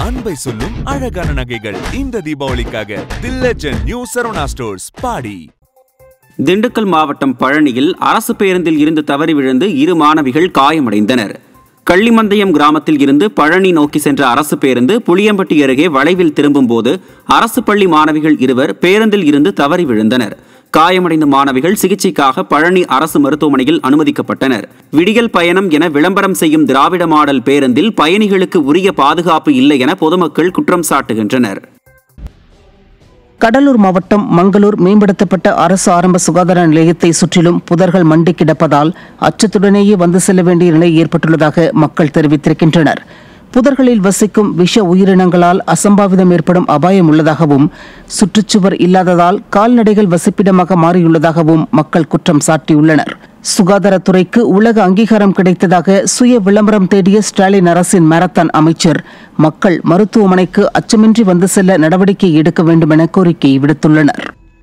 அன்பை சொல்லும் அழகான நகைகள் இந்த தீபாவளிக்காக the legend new Saravana stores பாடி. திண்டுக்கல் மாவட்டம் பழனியில் அரசு பேருந்தில் இருந்து தவறி விழுந்து 2 மாணவிகள் காயமடைந்தனர். கள்ளிமந்தயம் கிராமத்தில் இருந்து பழனி நோக்கி சென்ற அரசு பேருந்து புளியம்பட்டி அருகே வளைவில் திரும்பும் போது அரசு பள்ளி மாணவிகள் 2 பேருந்தில் இருந்து தவறி விழுந்தனர். காயமடைந்த மாணவிகள் சிகிச்சைக்காக பழனி அரசு மருத்துவமனையில் அனுமதிக்கப்பட்டனர். விடியல் பயணம் என விளம்பரம் செய்யும் திராவிட மாடல் பேருந்தில் பயணிகளுக்கு உரிய பாதுகாப்பு இல்லை என பொதுமக்கள் குற்றம் சாட்டுகின்றனர். கடலூர் மாவட்டம் மங்களூர் மேம்படுத்தப்பட்ட அரசு ஆரம்ப சுகாதார நிலையத்தை சுற்றிலும் புதர்கள் மண்டி கிடப்பதால் அச்சத்துடனேயே வந்து செல்ல வேண்டிய நிலை ஏற்பட்டுள்ளதாக மக்கள் தெரிவித்திருக்கின்றனர். புதர்களில் வசிக்கும் விஷ உயிரினங்களால் அசம்பாவிதம் ஏற்படும் அபாயம் உள்ளதாகவும் சுற்றுச்சுவர் இல்லாததால் கால்நடைகள் வசிப்பிடமாக மாறியுள்ளதாகவும் மக்கள் குற்றம் சாட்டியுள்ளனர். சுகாதாரத்துறைக்கு உலக அங்கீகாரம் கிடைத்ததாக சுய விளம்பரம் தேடிய ஸ்டாலின் அரசின் மாரத்தான் அமைச்சர் மக்கள் மருத்துவமனைக்கு அச்சமின்றி வந்து செல்ல நடவடிக்கை எடுக்க வேண்டும் என கோரிக்கை விடுத்துள்ளனர்.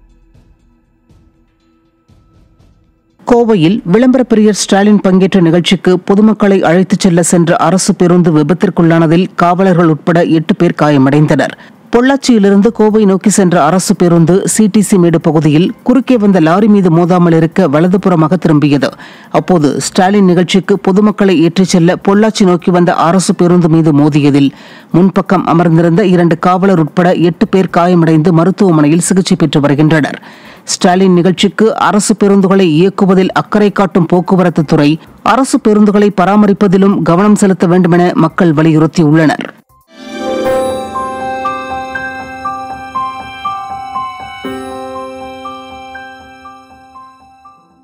கோவையில் விளம்பர பிரியர் ஸ்டாலின் பங்கேற்ற நிகழ்ச்சிக்கு பொதுமக்களை அழைத்துச் சென்ற அரசு பேருந்து விபத்திற்குள்ளானதில் காவலர்கள் உட்பட 8 பேர் காயமடைந்தனர். பொள்ளாச்சியிலிருந்து கோவை நோக்கி சென்ற அரசு பேருந்து சிடிசி மேடு பகுதியில் குறுக்கே வந்த லாரி மீது மோதாமல் இருக்க வலதுபுறமாக திரும்பியது. அப்போது ஸ்டாலின் நிகழ்ச்சிக்கு பொதுமக்களை ஏற்றிச் செல்ல பொள்ளாச்சி நோக்கி வந்த அரசு பேருந்து மீது மோதியதில் முன்பக்கம் அமர்ந்திருந்த 2 காவலர் உட்பட 8 பேர் காயமடைந்து மருத்துவமனையில் சிகிச்சை பெற்று வருகின்றனர். ஸ்டாலின் நிகழ்ச்சிக்கு அரசு பேருந்துகளை இயக்குவதில் அக்கறை காட்டும் போக்குவரத்து துறை அரசு பேருந்துகளை பராமரிப்பதிலும் கவனம் செலுத்த வேண்டும் என மக்கள் வலியுறுத்தியுள்ளனர்.